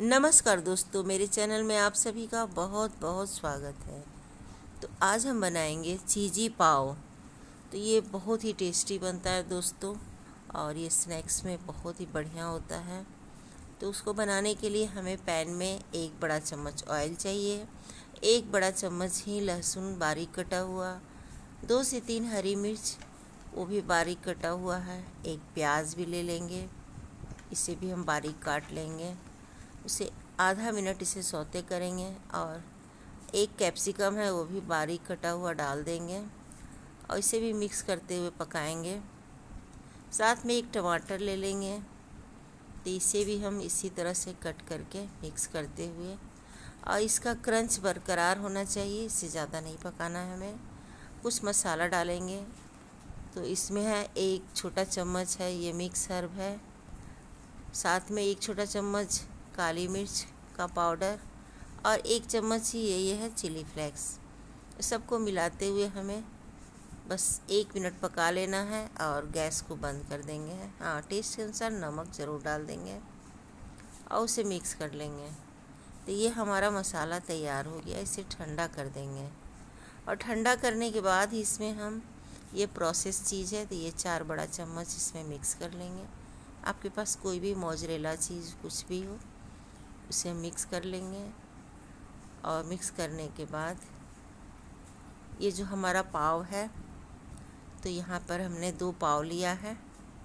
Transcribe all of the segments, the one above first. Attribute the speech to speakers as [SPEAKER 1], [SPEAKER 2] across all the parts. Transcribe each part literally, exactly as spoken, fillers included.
[SPEAKER 1] नमस्कार दोस्तों, मेरे चैनल में आप सभी का बहुत बहुत स्वागत है। तो आज हम बनाएंगे चीज़ी पाव। तो ये बहुत ही टेस्टी बनता है दोस्तों, और ये स्नैक्स में बहुत ही बढ़िया होता है। तो उसको बनाने के लिए हमें पैन में एक बड़ा चम्मच ऑयल चाहिए, एक बड़ा चम्मच ही लहसुन बारीक कटा हुआ, दो से तीन हरी मिर्च वो भी बारीक कटा हुआ है, एक प्याज भी ले लेंगे, इसे भी हम बारीक काट लेंगे। उसे आधा मिनट इसे सौते करेंगे, और एक कैप्सिकम है वो भी बारीक कटा हुआ डाल देंगे और इसे भी मिक्स करते हुए पकाएंगे। साथ में एक टमाटर ले लेंगे, तो इसे भी हम इसी तरह से कट करके मिक्स करते हुए, और इसका क्रंच बरकरार होना चाहिए, इससे ज़्यादा नहीं पकाना है हमें। कुछ मसाला डालेंगे, तो इसमें है एक छोटा चम्मच है ये मिक्स हर्ब है, साथ में एक छोटा चम्मच काली मिर्च का पाउडर, और एक चम्मच ही ये ये है चिली फ्लेक्स। सबको मिलाते हुए हमें बस एक मिनट पका लेना है और गैस को बंद कर देंगे। हाँ, टेस्ट के अनुसार नमक ज़रूर डाल देंगे और उसे मिक्स कर लेंगे। तो ये हमारा मसाला तैयार हो गया, इसे ठंडा कर देंगे, और ठंडा करने के बाद ही इसमें हम ये प्रोसेस चीज़ है तो ये चार बड़ा चम्मच इसमें मिक्स कर लेंगे। आपके पास कोई भी मोज़रेला चीज़ कुछ भी हो उसे हम मिक्स कर लेंगे। और मिक्स करने के बाद ये जो हमारा पाव है, तो यहाँ पर हमने दो पाव लिया है।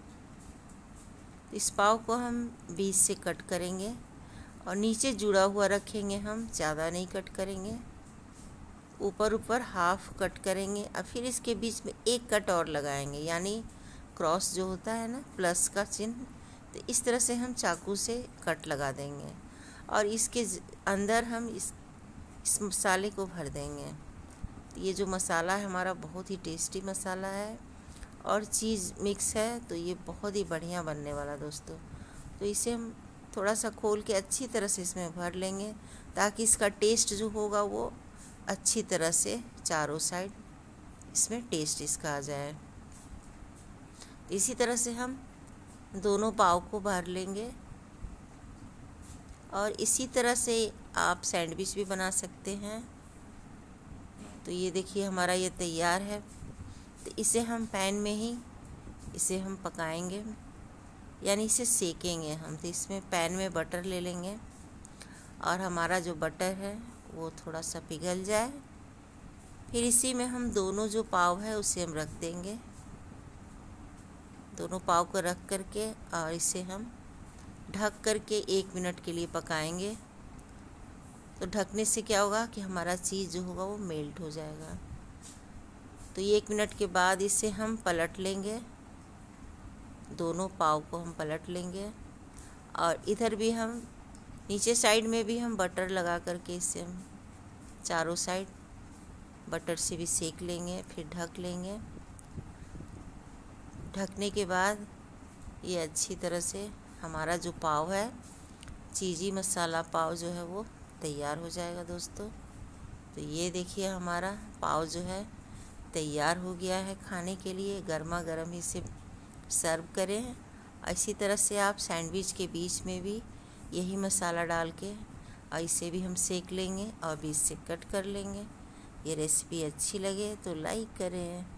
[SPEAKER 1] इस पाव को हम बीच से कट करेंगे और नीचे जुड़ा हुआ रखेंगे, हम ज़्यादा नहीं कट करेंगे, ऊपर ऊपर हाफ कट करेंगे, और फिर इसके बीच में एक कट और लगाएंगे, यानी क्रॉस जो होता है ना, प्लस का चिन्ह। तो इस तरह से हम चाकू से कट लगा देंगे, और इसके अंदर हम इस इस मसाले को भर देंगे। तो ये जो मसाला है हमारा बहुत ही टेस्टी मसाला है, और चीज़ मिक्स है, तो ये बहुत ही बढ़िया बनने वाला दोस्तों। तो इसे हम थोड़ा सा खोल के अच्छी तरह से इसमें भर लेंगे, ताकि इसका टेस्ट जो होगा वो अच्छी तरह से चारों साइड इसमें टेस्ट इसका आ जाए। इसी तरह से हम दोनों पाव को भर लेंगे, और इसी तरह से आप सैंडविच भी बना सकते हैं। तो ये देखिए हमारा ये तैयार है। तो इसे हम पैन में ही इसे हम पकाएंगे, यानी इसे सेकेंगे हम। तो इसमें पैन में बटर ले लेंगे, और हमारा जो बटर है वो थोड़ा सा पिघल जाए, फिर इसी में हम दोनों जो पाव है उसे हम रख देंगे। दोनों पाव को रख करके और इसे हम ढक करके एक मिनट के लिए पकाएंगे। तो ढकने से क्या होगा कि हमारा चीज़ जो होगा वो मेल्ट हो जाएगा। तो ये एक मिनट के बाद इसे हम पलट लेंगे, दोनों पाव को हम पलट लेंगे, और इधर भी हम नीचे साइड में भी हम बटर लगा करके इसे हम चारों साइड बटर से भी सेक लेंगे। फिर ढक लेंगे। ढकने के बाद ये अच्छी तरह से हमारा जो पाव है, चीज़ी मसाला पाव जो है वो तैयार हो जाएगा दोस्तों। तो ये देखिए हमारा पाव जो है तैयार हो गया है खाने के लिए। गर्मा गर्म ही इसे सर्व करें। इसी तरह से आप सैंडविच के बीच में भी यही मसाला डाल के और इसे भी हम सेक लेंगे और बीच से कट कर लेंगे। ये रेसिपी अच्छी लगे तो लाइक करें।